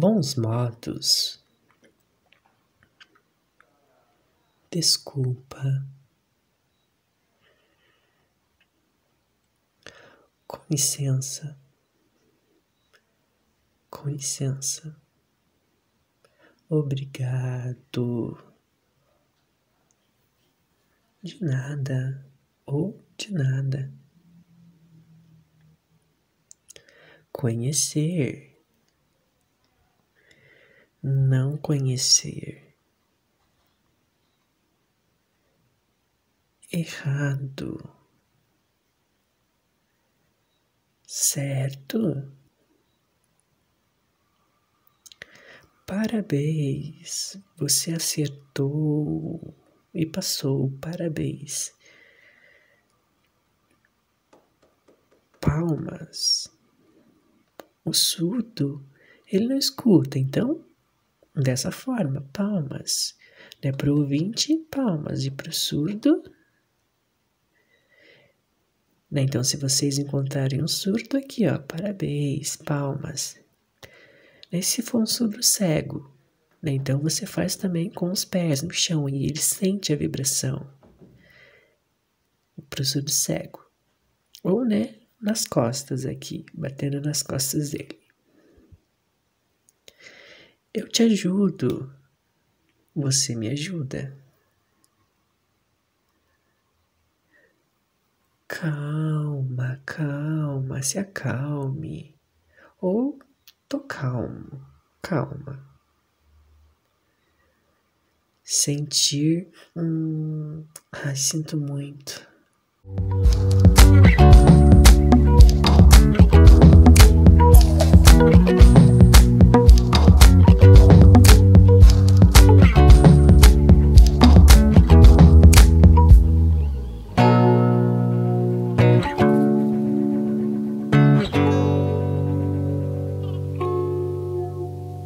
bons modos, desculpa, com licença, obrigado, de nada ou de nada, conhecer, não conhecer, errado, certo, parabéns, você acertou e passou, parabéns, palmas, o surdo, ele não escuta, então, dessa forma, palmas, né, para o ouvinte, palmas, e para o surdo, né, então se vocês encontrarem um surdo aqui, ó, parabéns, palmas, né, se for um surdo cego, né, então você faz também com os pés no chão e ele sente a vibração, para o surdo cego, ou, né, nas costas aqui, batendo nas costas dele. Eu te ajudo, você me ajuda. Calma, se acalme. Ou tô calmo, calma. Sentir, ai, sinto muito.